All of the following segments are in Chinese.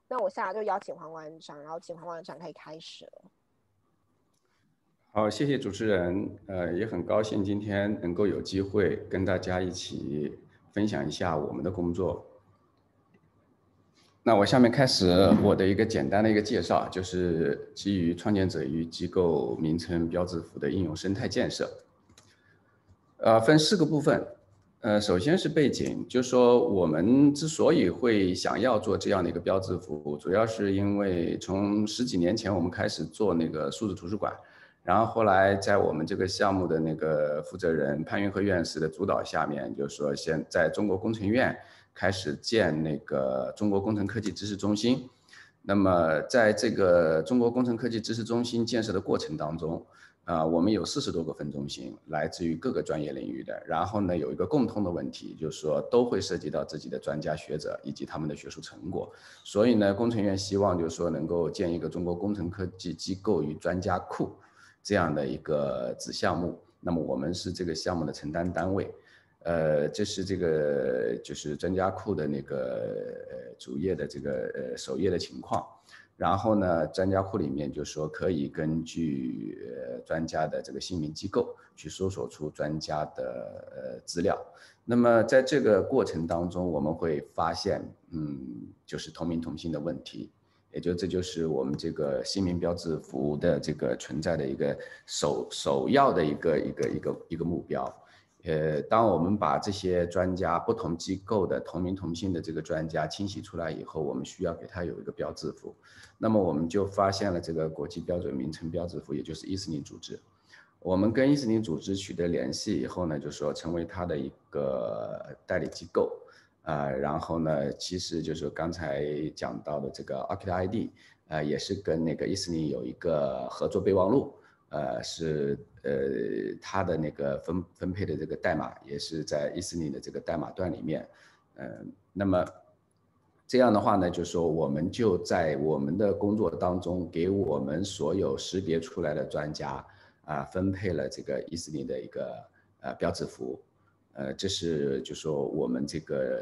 那我现在就邀请黄馆长，然后请黄馆长可以开始了。 好，谢谢主持人。也很高兴今天能够有机会跟大家一起分享一下我们的工作。那我下面开始我的一个简单的一个介绍，就是基于创建者与机构名称标志符的应用生态建设。分4个部分。首先是背景，就是说我们之所以会想要做这样的一个标志符，主要是因为从10几年前我们开始做那个数字图书馆，然后后来在我们这个项目的那个负责人潘云和院士的主导下面，就是说现在中国工程院开始建那个中国工程科技知识中心。那么在这个中国工程科技知识中心建设的过程当中，我们有40多个分中心，来自于各个专业领域的。然后呢，有一个共通的问题，就是说都会涉及到自己的专家学者以及他们的学术成果。所以呢，工程院希望就是说能够建一个中国工程科技机构与专家库这样的一个子项目。那么我们是这个项目的承担单位。这是这个就是专家库的那个主页的这个首页的情况。然后呢，专家库里面就说可以根据专家的这个姓名机构去搜索出专家的资料。那么在这个过程当中，我们会发现，就是同名同姓的问题，这就是我们这个姓名标志符的这个存在的一个首要的一个目标。当我们把这些专家不同机构的同名同姓的这个专家清洗出来以后，我们需要给它有一个标志符。那么我们就发现了这个国际标准名称标志符，也就是ISNI组织。我们跟ISNI组织取得联系以后呢，就说成为它的一个代理机构。然后呢，其实就是刚才讲到的这个 ORCID，也是跟那个ISNI有一个合作备忘录。是它的那个分配的这个代码也是在ISNI的这个代码段里面。那么这样的话呢，就是说我们就在我们的工作当中，给我们所有识别出来的专家分配了这个ISNI的一个标志符。这是就说我们这个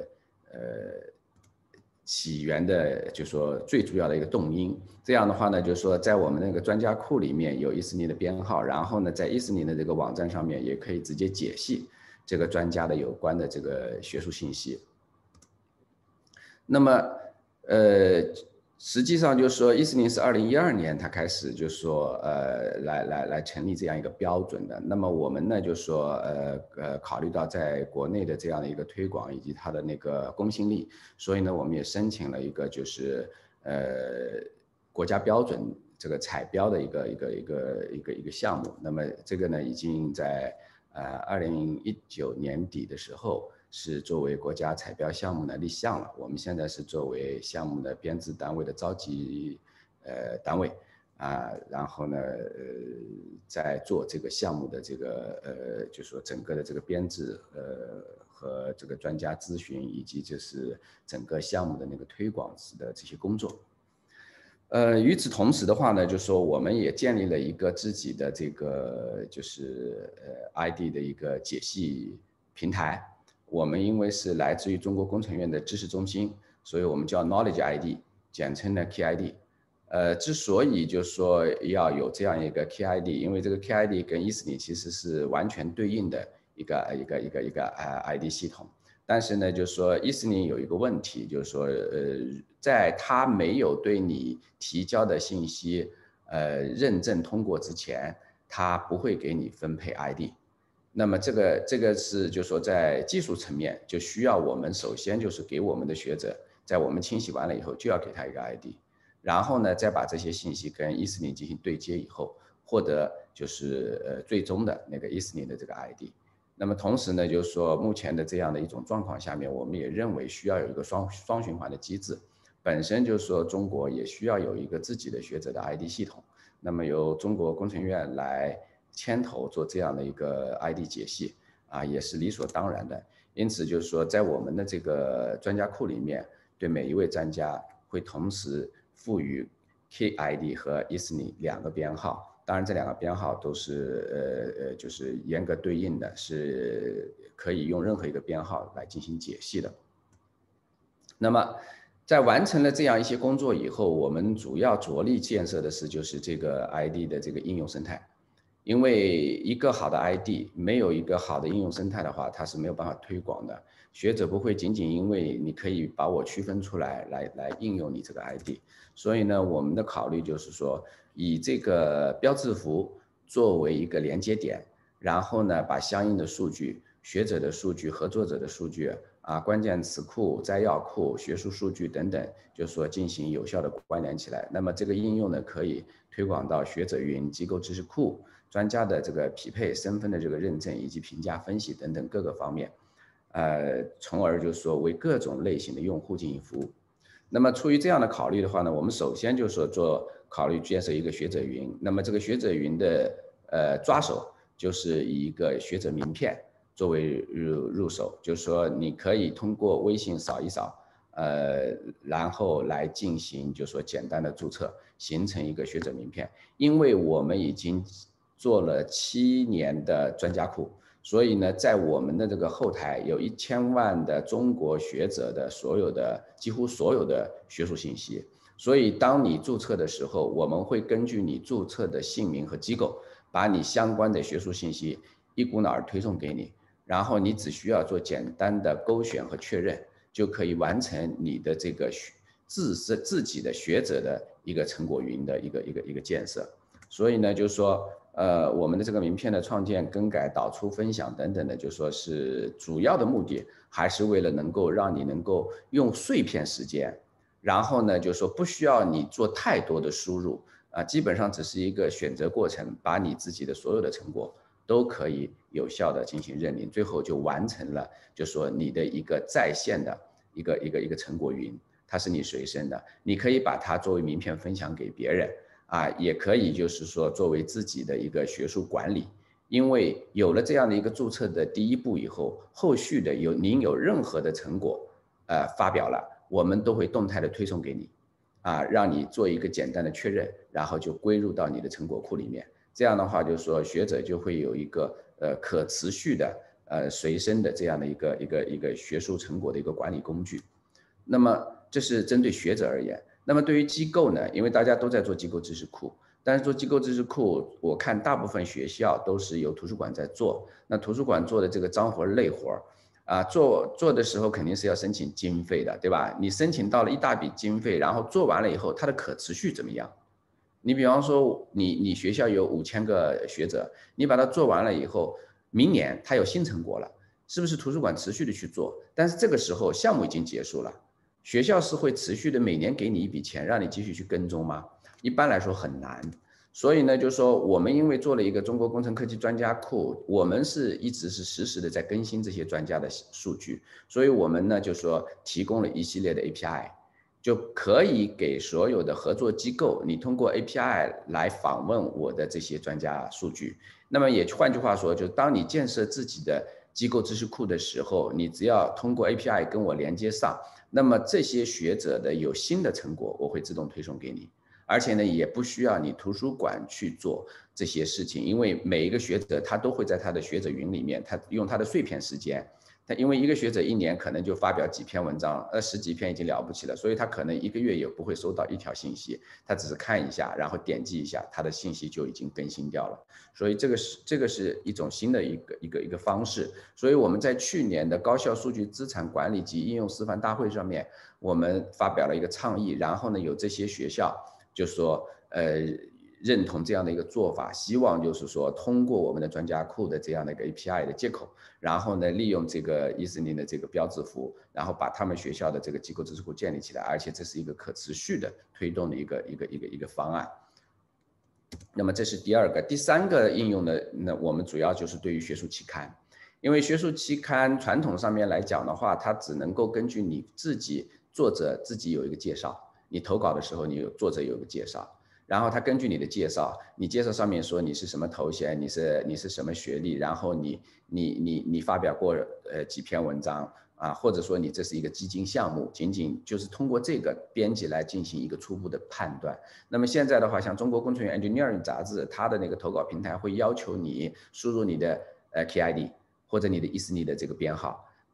起源的，就是说最主要的一个动因。这样的话呢，就是说在我们那个专家库里面有ISNI的编号，然后呢，在ISNI的这个网站上面也可以直接解析这个专家的有关的这个学术信息。那么，实际上就是说，ISNI是2012年它开始就是说，来成立这样一个标准的。那么我们呢，就是说，考虑到在国内的这样的一个推广以及它的那个公信力，所以呢，我们也申请了一个就是国家标准这个采标的一个项目。那么这个呢，已经在2019年底的时候，是作为国家采标项目呢立项了。我们现在是作为项目的编制单位的召集单位然后呢在做这个项目的这个就是说整个的这个编制和这个专家咨询以及就是整个项目的那个推广的这些工作。与此同时的话呢，就是说我们也建立了一个自己的这个就是ID 的一个解析平台。我们因为是来自于中国工程院的知识中心，所以我们叫 Knowledge ID， 简称的 KID。之所以就是说要有这样一个 KID， 因为这个 KID 跟 ISNI 其实是完全对应的一个ID 系统。但是呢，就是说ISNI有一个问题，就是说在它没有对你提交的信息认证通过之前，它不会给你分配 ID。那么这个是就是说在技术层面就需要我们首先就是给我们的学者，在我们清洗完了以后就要给他一个 ID， 然后呢再把这些信息跟 ISNI 进行对接以后，获得就是最终的那个 ISNI 的这个 ID。那么同时呢，就是说目前的这样的一种状况下面，我们也认为需要有一个双循环的机制。本身就是说中国也需要有一个自己的学者的 ID 系统，那么由中国工程院来牵头做这样的一个 ID 解析也是理所当然的。因此就是说在我们的这个专家库里面，对每一位专家会同时赋予 KID 和 ISNI 2个编号。当然这2个编号都是就是严格对应的，是可以用任何一个编号来进行解析的。那么在完成了这样一些工作以后，我们主要着力建设的是就是这个 ID 的这个应用生态。因为一个好的 ID 没有一个好的应用生态的话，它是没有办法推广的。学者不会仅仅因为你可以把我区分出来来应用你这个 ID。所以呢，我们的考虑就是说，以这个标字符作为一个连接点，然后呢，把相应的数据、学者的数据、合作者的数据啊、关键词库、摘要库、学术数据等等，就是说进行有效的关联起来。那么这个应用呢，可以推广到学者云、机构知识库、专家的这个匹配、身份的这个认证以及评价分析等等各个方面，从而就是说为各种类型的用户进行服务。那么出于这样的考虑的话呢，我们首先就是说考虑建设一个学者云。那么这个学者云的抓手就是以一个学者名片作为入手，就是说你可以通过微信扫一扫，然后来进行就是说简单的注册，形成一个学者名片。因为我们已经做了7年的专家库，所以呢，在我们的这个后台有1000万的中国学者的几乎所有的学术信息。所以当你注册的时候，我们会根据你注册的姓名和机构，把你相关的学术信息一股脑儿推送给你，然后你只需要做简单的勾选和确认，就可以完成你的这个自己的学者的一个成果云的一个建设。所以呢，就是说，我们的这个名片的创建、更改、导出、分享等等的，就说是主要的目的，还是为了能够让你能够用碎片时间，然后呢，就是说不需要你做太多的输入啊，基本上只是一个选择过程，把你自己的所有的成果都可以有效的进行认领，最后就完成了，就说你的一个在线的一个成果云，它是你随身的，你可以把它作为名片分享给别人。啊，也可以就是说作为自己的一个学术管理，因为有了这样的一个注册的第一步以后，后续的您有任何的成果，发表了，我们都会动态的推送给你，啊，让你做一个简单的确认，然后就归入到你的成果库里面。这样的话，就是说学者就会有一个可持续的随身的这样的一个学术成果的一个管理工具。那么这是针对学者而言。那么对于机构呢，因为大家都在做机构知识库，但是做机构知识库，我看大部分学校都是由图书馆在做。那图书馆做的这个脏活累活啊，做的时候肯定是要申请经费的，对吧？你申请到了一大笔经费，然后做完了以后，它的可持续怎么样？你比方说你学校有5000个学者，你把它做完了以后，明年它有新成果了，是不是图书馆持续的去做？但是这个时候项目已经结束了。学校是会持续的每年给你一笔钱，让你继续去跟踪吗？一般来说很难。所以呢，就是说我们因为做了一个中国工程科技专家库，我们一直是实时的在更新这些专家的数据，所以我们呢就是说提供了一系列的 API， 就可以给所有的合作机构，你通过 API 来访问我的这些专家数据。那么也换句话说，就是当你建设自己的机构知识库的时候，你只要通过 API 跟我连接上。那么这些学者的有新的成果，我会自动推送给你，而且呢，也不需要你图书馆去做这些事情，因为每一个学者他都会在他的学者云里面，他用他的碎片时间，他因为一个学者一年可能就发表几篇文章，10几篇已经了不起了，所以他可能一个月也不会收到一条信息，他只是看一下，然后点击一下，他的信息就已经更新掉了。所以这个是一种新的一个方式。所以我们在去年的高校数据资产管理及应用示范大会上面，我们发表了一个倡议，然后呢，有这些学校就说认同这样的一个做法，希望就是说通过我们的专家库的这样的一个 API 的接口，然后呢，利用这个E40的这个标字符，然后把他们学校的这个机构知识库建立起来，而且这是一个可持续的推动的一个方案。那么这是第二个，第三个应用呢，那我们主要就是对于学术期刊，因为学术期刊传统上面来讲的话，它只能够根据你作者自己有一个介绍，你投稿的时候作者有一个介绍。然后他根据你的介绍，你介绍上面说你是什么头衔，你是什么学历，然后你发表过几篇文章啊，或者说你这是一个基金项目，仅仅就是通过这个编辑来进行一个初步的判断。那么现在的话，像中国工程院 Engineering 杂志，它的那个投稿平台会要求你输入你的KID或者你的E40的这个编号。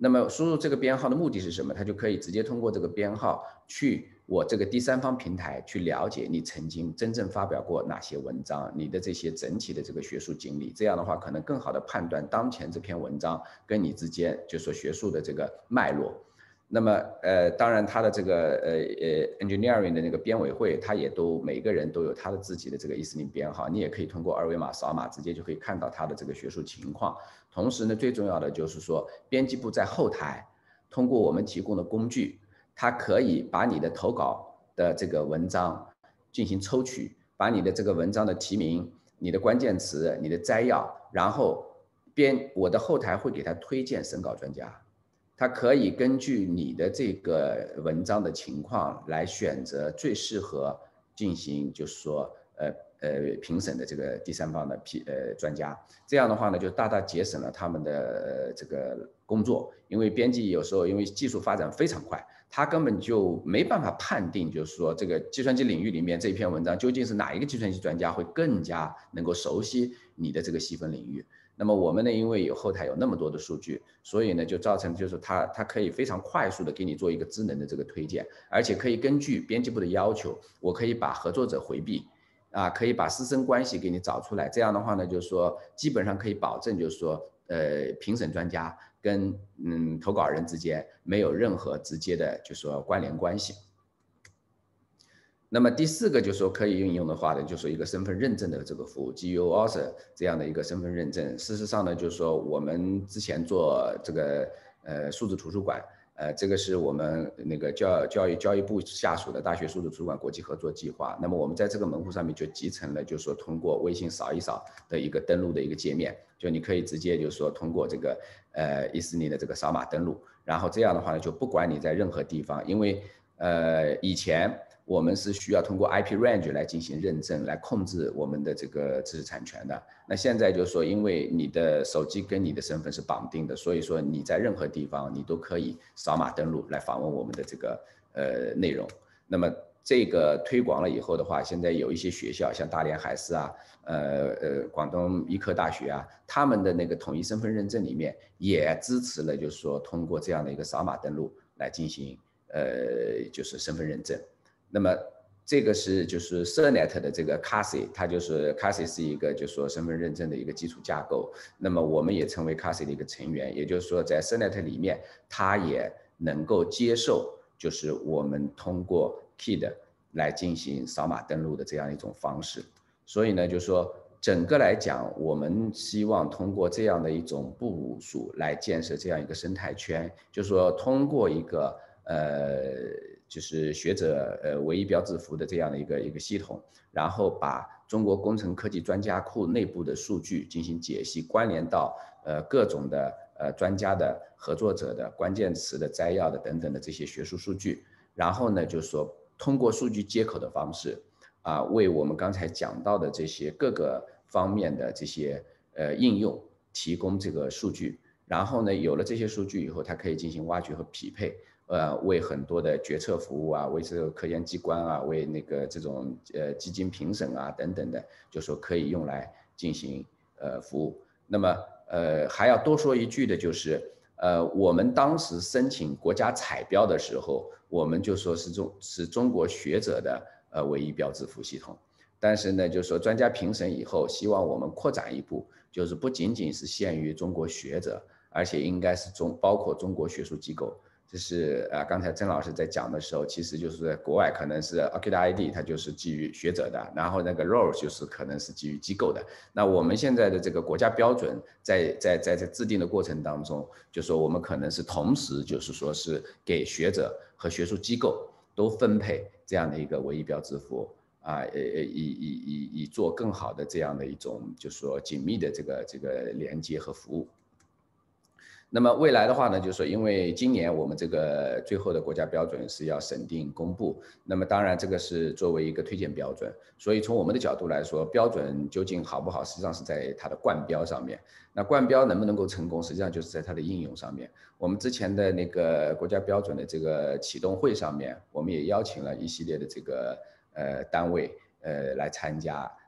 那么输入这个编号的目的是什么？它就可以直接通过这个编号去我这个第三方平台去了解你曾经真正发表过哪些文章，你的这些整体的这个学术经历。这样的话，可能更好的判断当前这篇文章跟你之间就说学术的这个脉络。那么当然他的这个engineering 的那个编委会，他也都每个人都有他的自己的这个E400编号，你也可以通过二维码扫码直接就可以看到他的这个学术情况。同时呢，最重要的就是说，编辑部在后台通过我们提供的工具，它可以把你的投稿的这个文章进行抽取，把你的这个文章的题名、你的关键词、你的摘要，然后我的后台会给他推荐审稿专家。它可以根据你的这个文章的情况来选择最适合进行，就是说评审的这个第三方的专家。这样的话呢，就大大节省了他们的这个工作，因为编辑有时候因为技术发展非常快，他根本就没办法判定，就是说这个计算机领域里面这篇文章究竟是哪一个计算机专家会更加能够熟悉你的这个细分领域。那么我们呢，因为有后台有那么多的数据，所以呢就造成就是它可以非常快速的给你做一个智能的这个推荐，而且可以根据编辑部的要求，我可以把合作者回避，可以把师生关系给你找出来。这样的话呢，就是说基本上可以保证，就是说评审专家跟投稿人之间没有任何直接的就是说关联关系。那么第四个就是说可以运用的话呢，就是一个身份认证的这个服务 GU Author 这样的一个身份认证。事实上呢，就是说我们之前做这个数字图书馆，这个是我们那个教育部下属的大学数字图书馆国际合作计划。那么我们在这个门户上面就集成了，就是说通过微信扫一扫的一个登录的一个界面，就你可以直接就是说通过这个E400的这个扫码登录，然后这样的话呢，就不管你在任何地方，因为以前我们是需要通过 IP range 来进行认证，来控制我们的这个知识产权的。那现在就是说，因为你的手机跟你的身份是绑定的，所以说你在任何地方你都可以扫码登录来访问我们的这个内容。那么这个推广了以后的话，现在有一些学校，像大连海事啊，广东医科大学啊，他们的那个统一身份认证里面也支持了，就是说通过这样的一个扫码登录来进行就是身份认证。那么这个是就是 CERNET 的这个 CASI， 它就是 CASI 是一个就是说身份认证的一个基础架构。那么我们也成为 CASI 的一个成员，也就是说在 CERNET 里面，它也能够接受就是我们通过 KID 来进行扫码登录的这样一种方式。所以呢，就是说整个来讲，我们希望通过这样的一种部署来建设这样一个生态圈，就是说通过一个就是学者唯一标志符的这样的一个系统，然后把中国工程科技专家库内部的数据进行解析，关联到各种的专家的合作者的关键词的摘要的等等的这些学术数据，然后呢，就是说通过数据接口的方式为我们刚才讲到的这些各个方面的这些应用提供这个数据，然后呢，有了这些数据以后，它可以进行挖掘和匹配。为很多的决策服务啊，为这个科研机关啊，为那个这种基金评审啊等等的，就说可以用来进行服务。那么还要多说一句的就是我们当时申请国家彩标的时候，我们就说是中国学者的唯一标志符系统。但是呢，就是说专家评审以后，希望我们扩展一步，就是不仅仅是限于中国学者，而且应该是包括中国学术机构。这是刚才曾老师在讲的时候，其实就是国外可能是 OCUDA ID 它就是基于学者的，然后那个 ROLE 就是可能是基于机构的。那我们现在的这个国家标准在制定的过程当中，就说我们可能是同时就是说是给学者和学术机构都分配这样的一个唯一标志符以做更好的这样的一种就是说紧密的这个连接和服务。那么未来的话呢，就是说，因为今年我们这个最后的国家标准是要审定公布，那么当然这个是作为一个推荐标准，所以从我们的角度来说，标准究竟好不好，实际上是在它的冠标上面。那冠标能不能够成功，实际上就是在它的应用上面。我们之前的那个国家标准的这个启动会上面，我们也邀请了一系列的这个单位来参加。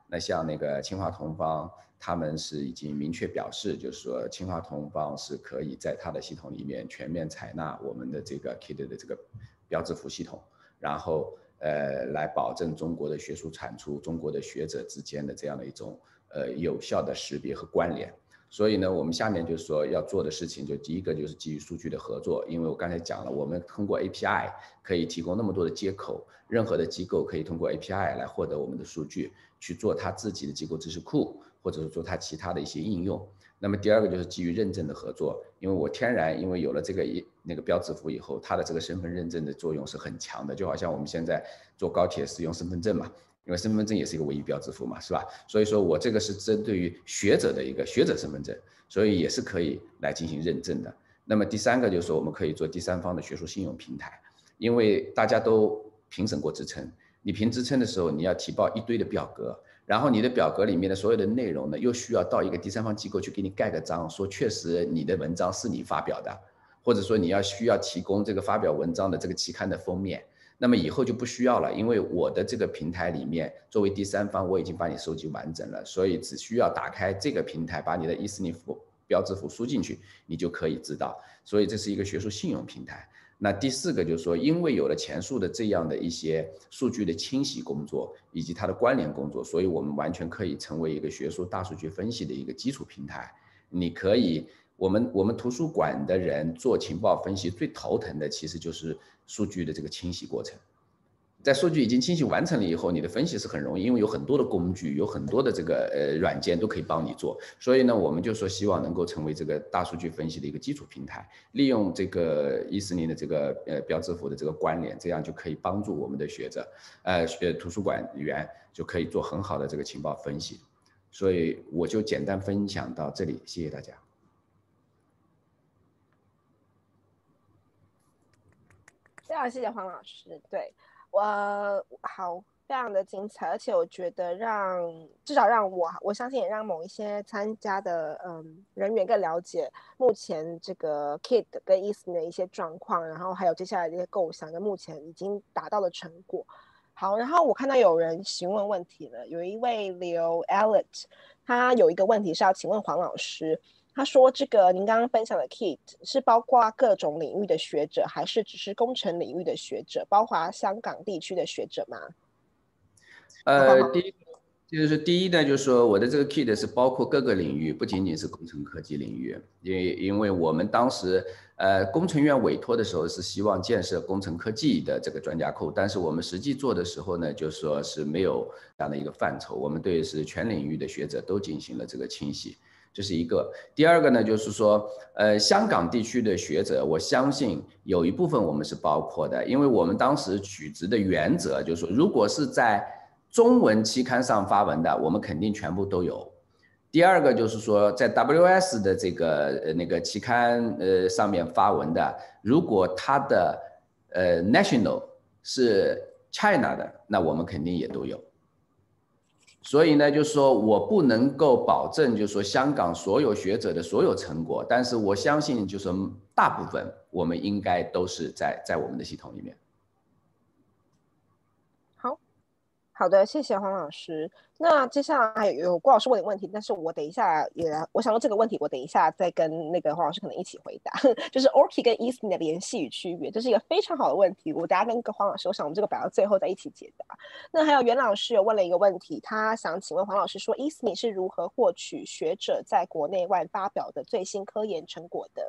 那像那个清华同方，他们是已经明确表示，就是说清华同方是可以在它的系统里面全面采纳我们的这个 KIT 的这个标字符系统，然后来保证中国的学术产出、中国的学者之间的这样的一种有效的识别和关联。所以呢，我们下面就是说要做的事情，就第一个就是基于数据的合作，因为我刚才讲了，我们通过 API 可以提供那么多的接口，任何的机构可以通过 API 来获得我们的数据，去做它自己的机构知识库，或者是做它其他的一些应用。那么第二个就是基于认证的合作，因为我天然因为有了这个那个标字符以后，它的这个身份认证的作用是很强的，就好像我们现在坐高铁是用身份证嘛。因为身份证也是一个唯一标志符嘛，是吧？所以说我这个是针对于学者的一个学者身份证，所以也是可以来进行认证的。那么第三个就是说我们可以做第三方的学术信用平台，因为大家都评审过职称，你评职称的时候你要提报一堆的表格，然后你的表格里面的所有的内容呢，又需要到一个第三方机构去给你盖个章，说确实你的文章是你发表的，或者说你需要提供这个发表文章的这个期刊的封面。那么以后就不需要了，因为我的这个平台里面作为第三方，我已经把你收集完整了，所以只需要打开这个平台，把你的E4符标字符输进去，你就可以知道。所以这是一个学术信用平台。那第四个就是说，因为有了前述的这样的一些数据的清洗工作以及它的关联工作，所以我们完全可以成为一个学术大数据分析的一个基础平台。你可以，我们图书馆的人做情报分析最头疼的其实就是数据的这个清洗过程。在数据已经清洗完成了以后，你的分析是很容易，因为有很多的工具，有很多的这个软件都可以帮你做。所以呢，我们就说希望能够成为这个大数据分析的一个基础平台，利用这个E4的这个标字符的这个关联，这样就可以帮助我们的学者，图书馆员就可以做很好的这个情报分析。所以我就简单分享到这里，谢谢大家。 非常谢谢黄老师，对我好，非常的精彩，而且我觉得至少让我相信也让某一些参加的人员更了解目前这个 KIT 跟 E4的一些状况，然后还有接下来的一些构想跟目前已经达到的成果。好，然后我看到有人询问问题了，有一位刘 Elliot， 他有一个问题是要请问黄老师。他说：“这个您刚刚分享的 KIT 是包括各种领域的学者，还是只是工程领域的学者，包括香港地区的学者吗？” 第一呢，就是说我的这个 KIT 是包括各个领域，不仅仅是工程科技领域。因为我们当时工程院委托的时候是希望建设工程科技的这个专家库，但是我们实际做的时候呢，就说是没有这样的一个范畴，我们对是全领域的学者都进行了这个清洗。这是一个。第二个呢，就是说，香港地区的学者，我相信有一部分我们是包括的，因为我们当时取值的原则就是说，如果是在中文期刊上发文的，我们肯定全部都有。第二个就是说，在 WS 的这个那个期刊上面发文的，如果它的national 是 China 的，那我们肯定也都有。所以呢，就是说我不能够保证，就是说香港所有学者的所有成果，但是我相信，就是大部分我们应该都是在我们的系统里面。 好的，谢谢黄老师。那接下来还有郭老师问的问题，但是我等一下我想说这个问题，我等一下再跟那个黄老师可能一起回答，就是 ORCID 跟 E4 的联系与区别，这是一个非常好的问题。我等一下跟黄老师，我想我们这个摆到最后再一起解答。那还有袁老师有问了一个问题，他想请问黄老师说，E4是如何获取学者在国内外发表的最新科研成果的？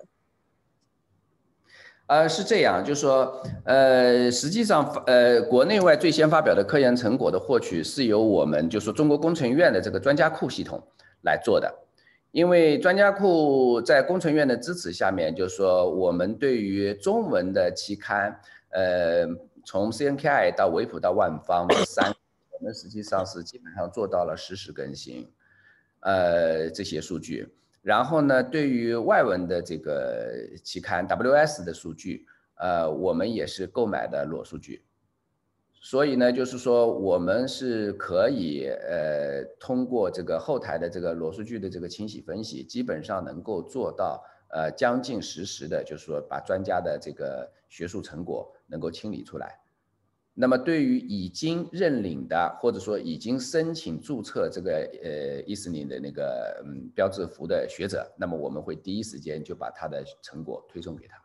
是这样，就是说，实际上，国内外最先发表的科研成果的获取是由我们就是说中国工程院的这个专家库系统来做的，因为专家库在工程院的支持下面，就是说我们对于中文的期刊，从 CNKI 到维普到万方这3个，我们实际上是基本上做到了实时更新，这些数据。然后呢，对于外文的这个期刊 WS 的数据，我们也是购买的裸数据，所以呢，就是说我们是可以通过这个后台的这个裸数据的这个清洗分析，基本上能够做到将近实时的，就是说把专家的这个学术成果能够清理出来。 那么对于已经认领的，或者说已经申请注册这个ESNI的那个标志符的学者，那么我们会第一时间就把他的成果推送给他。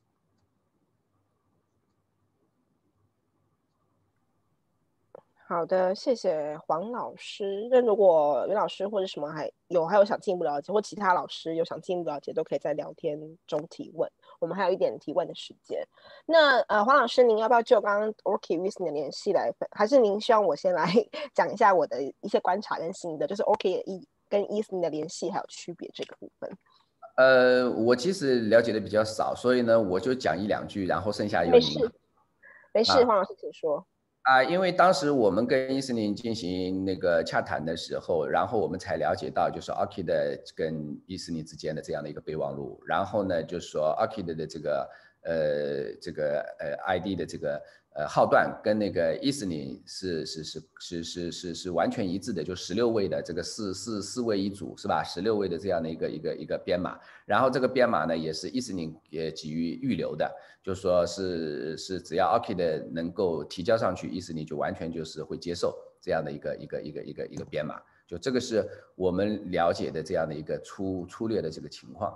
好的，谢谢黄老师。那如果袁老师或者什么还有想进一步了解，或其他老师有想进一步了解，都可以在聊天中提问。我们还有一点提问的时间。那黄老师，您要不要就刚刚 Orchid with 你的联系来分？还是您希望我先来讲一下我的一些观察跟心得，就是 Orchid 跟 ESNI 的联系还有区别这个部分？ 我其实了解的比较少，所以呢，我就讲一两句，然后剩下由您。 没事，没事，黄老师请说。 因为当时我们跟ESNI进行那个洽谈的时候，然后我们才了解到，就是 ORCID 跟ESNI之间的这样的一个备忘录。然后呢，就是说 ORCID 的这个ID 的这个号段跟那个 ESNI 是完全一致的，就16位的这个四位一组是吧？16位的这样的一个编码。然后这个编码呢，也是ESNI也给予预留的。就说是只要 ORCID 能够提交上去，ESNI就完全就是会接受这样的一个编码，就这个是我们了解的这样的一个粗略的这个情况。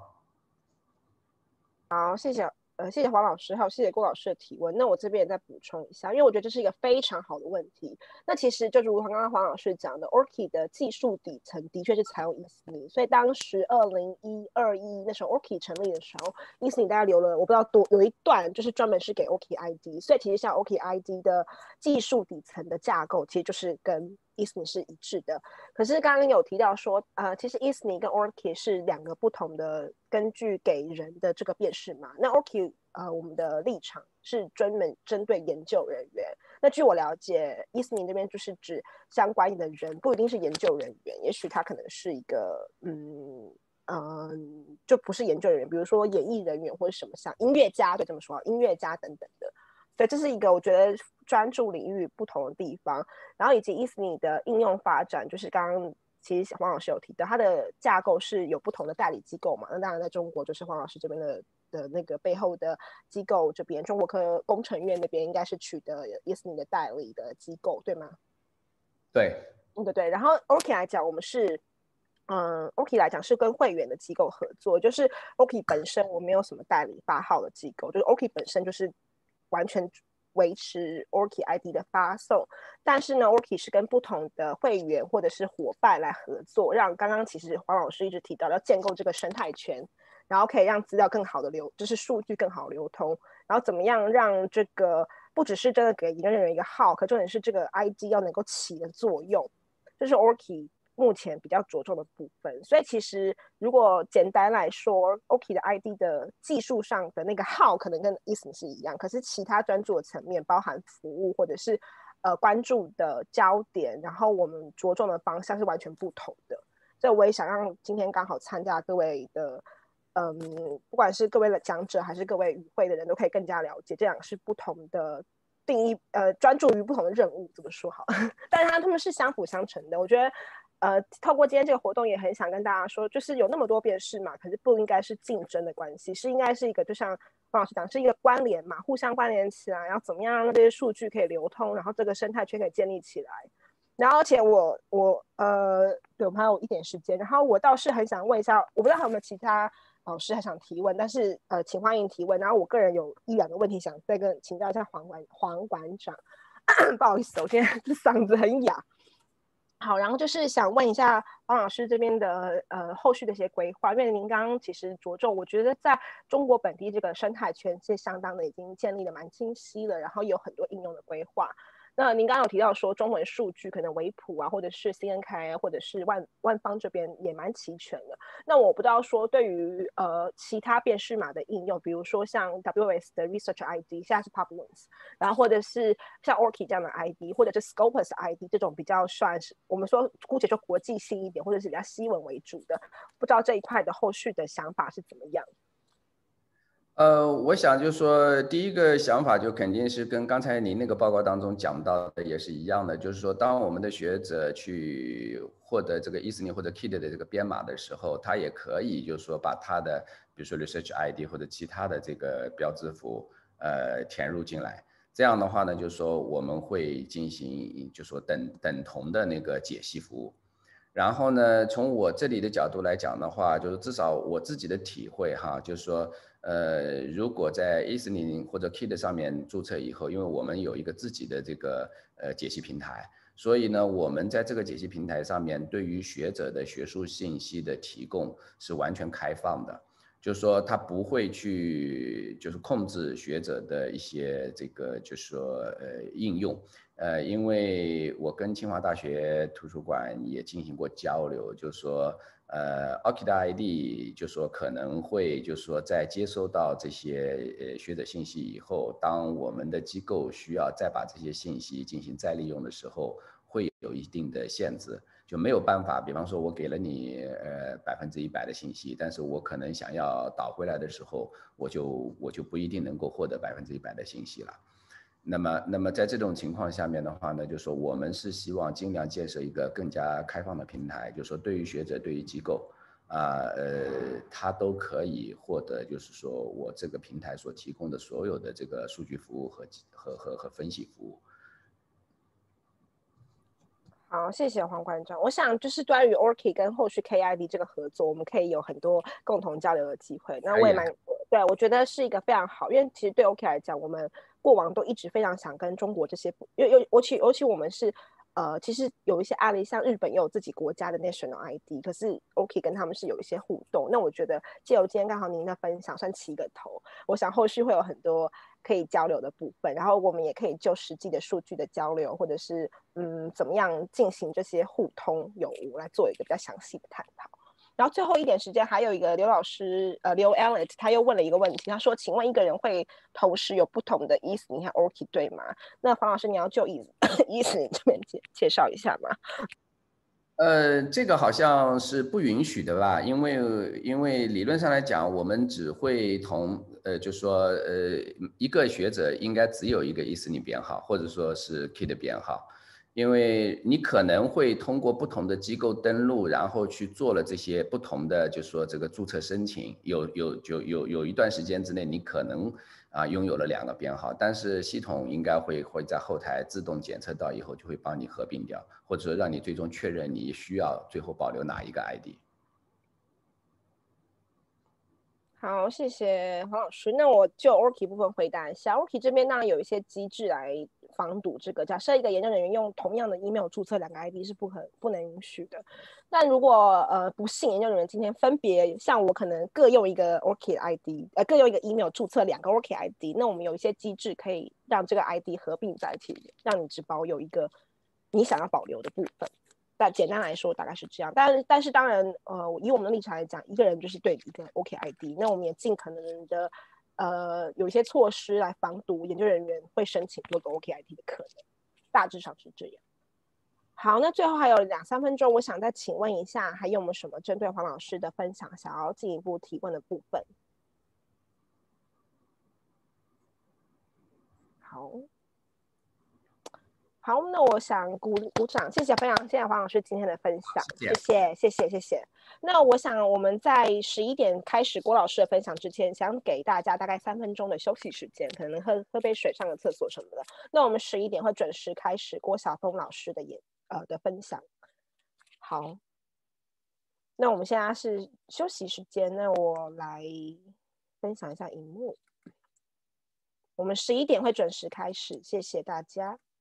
好，谢谢黄老师，还有谢谢郭老师的提问。那我这边也再补充一下，因为我觉得这是一个非常好的问题。那其实就如同刚刚黄老师讲的 ，Orchid 的技术底层的确是采用 ESNI，所以当时2021那时候 Orchid 成立的时候，ESNI 大概留了我不知道有一段就是专门是给 Orchid ID，所以其实像 Orchid ID 的技术底层的架构，其实就是跟 ESNI 是一致的。可是刚刚有提到说，其实 ESNI 跟 Orchid 是两个不同的根据给人的这个辨识码。那 Orchid 我们的立场是专门针对研究人员。那据我了解，ESNI 这边就是指相关的人，不一定是研究人员，也许他可能是一个就不是研究人员，比如说演艺人员或者什么像音乐家，对这么说，音乐家等等的。对，这是一个我觉得专注领域不同的地方，然后以及 ESNI 的应用发展，就是刚刚其实黄老师有提到，它的架构是有不同的代理机构嘛，那当然在中国就是黄老师这边的那个背后的机构这边，中国科工程院那边应该是取得 ESNI 的代理的机构，对吗？ 对， 对对。然后 Orchid 来讲，我们是Orchid 来讲是跟会员的机构合作，就是 Orchid 本身我没有什么代理发号的机构，就是 Orchid 本身就是完全维持 Orchid ID 的发送，但是呢 Orchid 是跟不同的会员或者是伙伴来合作，让刚刚其实黄老师一直提到要建构这个生态圈，然后可以让资料更好的就是数据更好流通，然后怎么样让这个不只是真的给一个人一个号，可重点是这个 ID 要能够起的作用，这是 Orchid目前比较着重的部分。所以其实如果简单来说 ，Orchid 的 ID 的技术上的那个号可能跟 ESNI 是一样，可是其他专注的层面，包含服务或者是关注的焦点，然后我们着重的方向是完全不同的。所以我也想让今天刚好参加各位的不管是各位的讲者还是各位与会的人都可以更加了解，这两个是不同的定义，专注于不同的任务，怎么说好？但是他们是相辅相成的。我觉得，透过今天这个活动，也很想跟大家说，就是有那么多辨识码，可是不应该是竞争的关系，是应该是一个，就像黄老师讲，是一个关联嘛，互相关联起来，然后怎么样让这些数据可以流通，然后这个生态圈可以建立起来。然后，而且对，我们还有一点时间，然后我倒是很想问一下，我不知道还有没有其他老师还想提问，但是请欢迎提问。然后我个人有一两个问题想再请教一下黄馆长，不好意思，我现在嗓子很哑。好，然后就是想问一下黄老师这边的后续的一些规划，因为您刚刚其实着重，我觉得在中国本地这个生态圈是相当的已经建立的蛮清晰了，然后有很多应用的规划。那您刚刚有提到说中文数据可能维普啊，或者是 CNK 啊，或者是万方这边也蛮齐全的。那我不知道说对于其他辨识码的应用，比如说像 WS 的 Research ID 现在是 PubLinks，然后或者是像 Orchid 这样的 ID， 或者是 Scopus ID 这种比较算是我们说姑且说国际性一点，或者是比较西文为主的，不知道这一块的后续的想法是怎么样？ 我想就是说，第一个想法就肯定是跟刚才您那个报告当中讲到的也是一样的，就是说，当我们的学者去获得这个 ESNI 或者 KIT 的这个编码的时候，他也可以就是说把他的比如说 Research ID 或者其他的这个标志符填入进来。 这样的话呢，就是说我们会进行就是说等同的那个解析服务。然后呢，从我这里的角度来讲的话，就是至少我自己的体会哈，就是说，如果在 e-learning 或者 KID 上面注册以后，因为我们有一个自己的这个解析平台，所以呢，我们在这个解析平台上面，对于学者的学术信息的提供是完全开放的，就是说它不会去就是控制学者的一些这个就是说应用。因为我跟清华大学图书馆也进行过交流，就是说，ORCID ID 就说可能会就是说在接收到这些学者信息以后，当我们的机构需要再把这些信息进行再利用的时候，会有一定的限制，就没有办法。比方说，我给了你100%的信息，但是我可能想要导回来的时候，我就不一定能够获得100%的信息了。那么在这种情况下面的话呢，就是说我们是希望尽量建设一个更加开放的平台，就是说对于学者、对于机构他都可以获得，就是说我这个平台所提供的所有的这个数据服务和分析服务。 好，谢谢黄馆长。我想就是关于 ORCID 跟后续 KID 这个合作，我们可以有很多共同交流的机会。那我也蛮对，我觉得是一个非常好，因为其实对 ORCID 来讲，我们过往都一直非常想跟中国这些，尤其我们是其实有一些案例，像日本也有自己国家的 National ID， 可是 ORCID 跟他们是有一些互动。那我觉得借由今天刚好您的分享，算起个头，我想后续会有很多可以交流的部分，然后我们也可以就实际的数据的交流，或者是怎么样进行这些互通有无，来做一个比较详细的探讨。然后最后一点时间，还有一个刘老师，刘 Elliot 他又问了一个问题，他说：“请问一个人会同时有不同的e-learning和 ORCID 对吗？”那黄老师，你要就e-learning 这边介绍一下吗？ 这个好像是不允许的吧？因为理论上来讲，我们只会就说一个学者应该只有一个e-learning编号，或者说是 KID 编号。因为你可能会通过不同的机构登录，然后去做了这些不同的，就是说这个注册申请，有一段时间之内，你可能拥有了2个编号，但是系统应该会在后台自动检测到以后，就会帮你合并掉，或者说让你最终确认你需要最后保留哪一个 ID。 好，谢谢黄老师。那我就 ORCID 部分回答一下。ORCID 这边当然有一些机制来防堵这个。假设一个研究人员用同样的 email 注册2个 ID 是不能允许的。但如果不幸研究人员今天分别像我可能各用一个 ORCID ID，各用一个 email 注册2个 ORCID ID，那我们有一些机制可以让这个 ID 合并在一起，让你只保有一个你想要保留的部分。但简单来说大概是这样，但是当然，以我们的立场来讲，一个人就是对一个 ORCID ID，那我们也尽可能的，有一些措施来防堵研究人员会申请多个 ORCID ID 的可能，大致上是这样。好，那最后还有2-3分钟，我想再请问一下，还有没有什么针对黄老师的分享想要进一步提问的部分？好。好，那我想鼓掌，谢谢谢谢黄老师今天的分享，谢谢。那我想我们在11点开始郭老师的分享之前，想给大家大概3分钟的休息时间，可能喝杯水、上个厕所什么的。那我们11点会准时开始郭晓峰老师的分享。好，那我们现在是休息时间，那我来分享一下荧幕。我们11点会准时开始，谢谢大家。